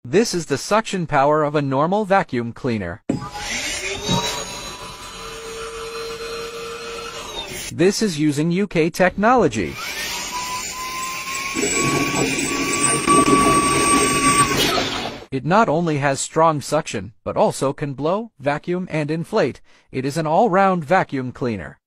This is the suction power of a normal vacuum cleaner. This is using UK technology. It not only has strong suction, but also can blow, vacuum, and inflate. It is an all-round vacuum cleaner.